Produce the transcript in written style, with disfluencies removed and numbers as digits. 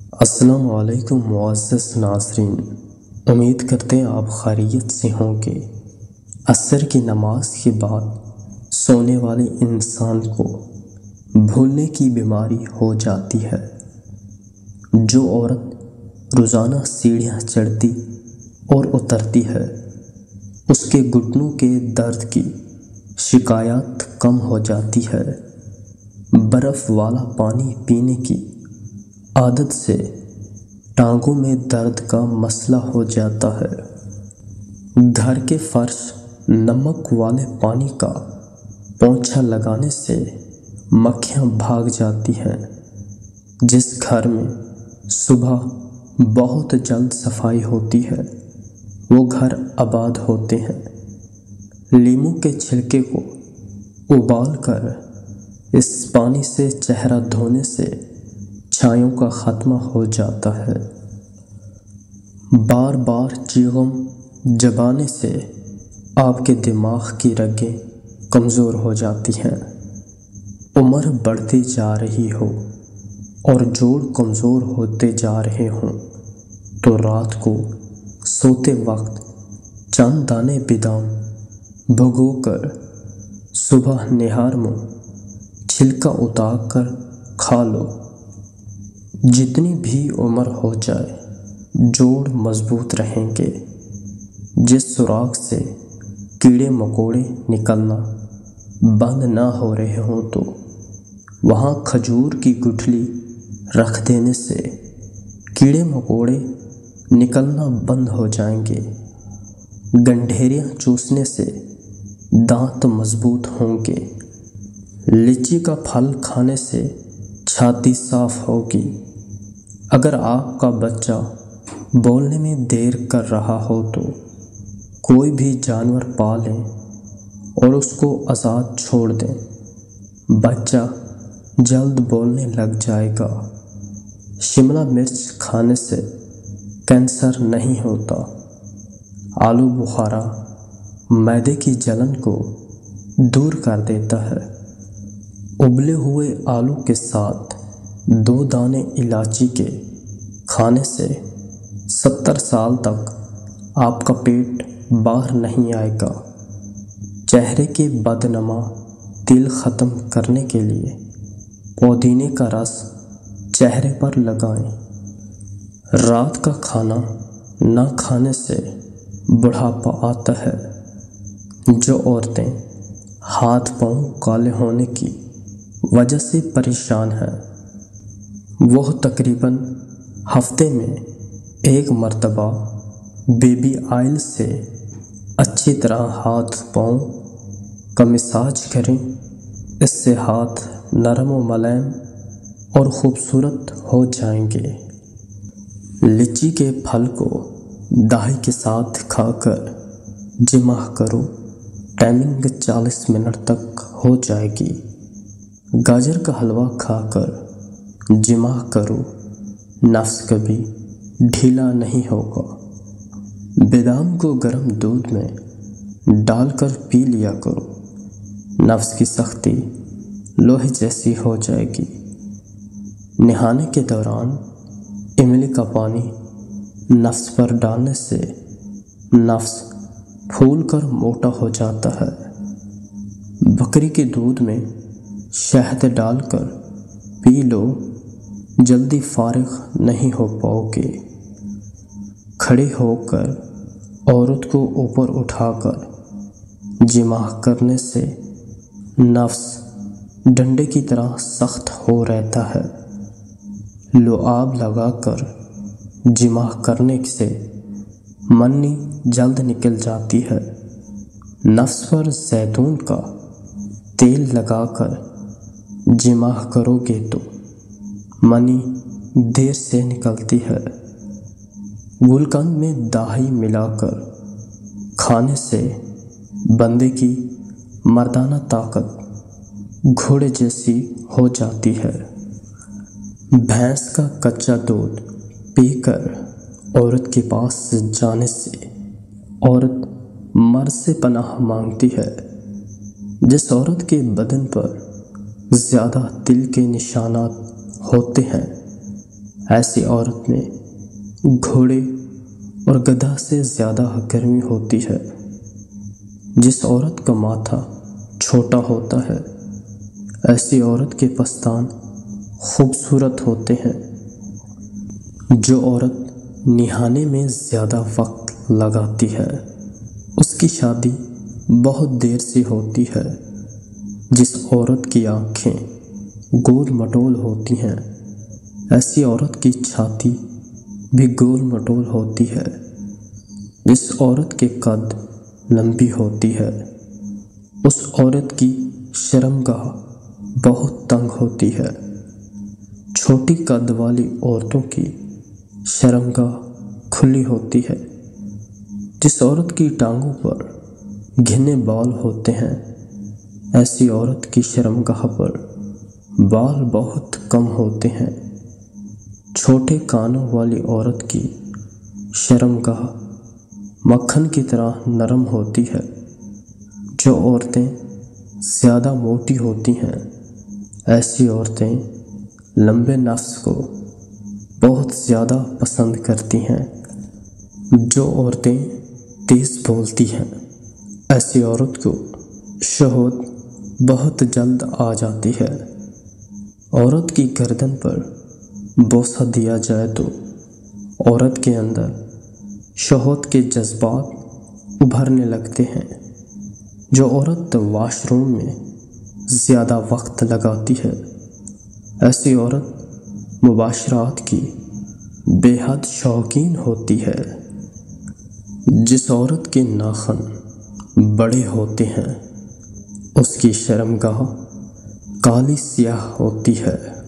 السلام علیکم معزز ناظرین، امید کرتے ہیں آپ خیریت سے ہوں گے۔ عصر کی نماز کے بعد سونے والے انسان کو بھولنے کی بیماری ہو جاتی ہے۔ جو عورت روزانہ سیڑھیاں چڑھتی اور اترتی ہے، اس کے گھٹنوں کے درد کی شکایات کم ہو جاتی ہے۔ برف والا پانی پینے کی عادت سے ٹانگوں میں درد کا مسئلہ ہو جاتا ہے۔ گھر کے فرش نمک والے پانی کا پونچھا لگانے سے مکھیاں بھاگ جاتی ہیں۔ جس گھر میں صبح بہت جلد صفائی ہوتی ہے، وہ گھر آباد ہوتے ہیں۔ لیموں کے چھلکے کو ابال کر اس پانی سے چہرہ دھونے سے چھایوں کا خاتمہ ہو جاتا ہے۔ بار بار چیغم چبانے سے آپ کے دماغ کی رگیں کمزور ہو جاتی ہیں۔ عمر بڑھتی جا رہی ہو اور جوڑ کمزور ہوتے جا رہے ہوں تو رات کو سوتے وقت چند دانے بادام بھگو کر صبح نہار میں چھلکا اتار کر کھا لو۔ جتنی بھی عمر ہو جائے، جوڑ مضبوط رہیں گے۔ جس سوراخ سے کیڑے مکوڑے نکلنا بند نہ ہو رہے ہوں تو وہاں کھجور کی گٹھلی رکھ دینے سے کیڑے مکوڑے نکلنا بند ہو جائیں گے۔ گنڈھیریاں چوسنے سے دانت مضبوط ہوں گے۔ لیچی کا پھل کھانے سے چھاتی صاف ہوگی۔ اگر آپ کا بچہ بولنے میں دیر کر رہا ہو تو کوئی بھی جانور پالیں اور اس کو آزاد چھوڑ دیں، بچہ جلد بولنے لگ جائے گا۔ شملہ مرچ کھانے سے کینسر نہیں ہوتا۔ آلو بخارا معدے کی جلن کو دور کر دیتا ہے۔ ابلے ہوئے آلو کے ساتھ 2 دانے الائچی کے کھانے سے 70 سال تک آپ کا پیٹ باہر نہیں آئے گا۔ چہرے کے بدنما تل ختم کرنے کے لیے پودینے کا رس چہرے پر لگائیں۔ رات کا کھانا نہ کھانے سے بڑھاپا آتا ہے۔ جو عورتیں ہاتھ پاؤں کالے ہونے کی وجہ سے پریشان ہیں، وہ تقریباً ہفتے میں 1 مرتبہ بیبی آئل سے اچھی طرح ہاتھ پاؤں کا مساج کریں۔ اس سے ہاتھ نرم و ملائم اور خوبصورت ہو جائیں گے۔ لیچی کے پھل کو دہی کے ساتھ کھا کر جمع کرو، ٹائمنگ 40 منٹ تک ہو جائے گی۔ گاجر کا حلوہ کھا کر جمع کرو، نفس کبھی ڈھیلا نہیں ہوگا۔ بادام کو گرم دودھ میں ڈال کر پی لیا کرو، نفس کی سختی لوہے جیسی ہو جائے گی۔ نہانے کے دوران املی کا پانی نفس پر ڈالنے سے نفس پھول کر موٹا ہو جاتا ہے۔ بکری کے دودھ میں شہد ڈال کر پی لو، جلدی فارغ نہیں ہو پاؤ گے۔ کھڑے ہو کر عورت کو اوپر اٹھا کر جمع کرنے سے نفس ڈنڈے کی طرح سخت ہو رہتا ہے۔ لعاب لگا کر جمع کرنے سے منی جلد نکل جاتی ہے۔ نفس پر زیتون کا تیل لگا کر جمع کرو گے تو منی دیر سے نکلتی ہے۔ گلقند میں دہی ملا کر کھانے سے بندے کی مردانہ طاقت گھوڑے جیسی ہو جاتی ہے۔ بھینس کا کچا دودھ پی کر عورت کے پاس جانے سے عورت مرد سے پناہ مانگتی ہے۔ جس عورت کے بدن پر زیادہ تل کے نشانات ہوتے ہیں، ایسی عورت میں گھوڑے اور گدھا سے زیادہ گرمی ہوتی ہے۔ جس عورت کا ماتھا چھوٹا ہوتا ہے، ایسی عورت کے پستان خوبصورت ہوتے ہیں۔ جو عورت نہانے میں زیادہ وقت لگاتی ہے، اس کی شادی بہت دیر سے ہوتی ہے۔ جس عورت کی آنکھیں گول مٹول ہوتی ہیں، ایسی عورت کی چھاتی بھی گول مٹول ہوتی ہے۔ جس عورت کے قد لمبی ہوتی ہے، اس عورت کی شرمگاہ بہت تنگ ہوتی ہے۔ چھوٹی قد والی عورتوں کی شرمگاہ کھلی ہوتی ہے۔ جس عورت کی ٹانگوں پر گھنے بال ہوتے ہیں، ایسی عورت کی شرمگاہ پر بال بہت کم ہوتے ہیں۔ چھوٹے کانوں والی عورت کی شرمگاہ مکھن کی طرح نرم ہوتی ہے۔ جو عورتیں زیادہ موٹی ہوتی ہیں، ایسی عورتیں لمبے نفس کو بہت زیادہ پسند کرتی ہیں۔ جو عورتیں تیز بولتی ہیں، ایسی عورت کو شہوت بہت جلد آ جاتی ہے۔ عورت کی گردن پر بوسہ دیا جائے تو عورت کے اندر شہوت کے جذبات ابھرنے لگتے ہیں۔ جو عورت واش روم میں زیادہ وقت لگاتی ہے، ایسی عورت مباشرات کی بے حد شوقین ہوتی ہے۔ جس عورت کے ناخن بڑے ہوتے ہیں، اس کی شرمگاہ کالی سیاہ ہوتی ہے۔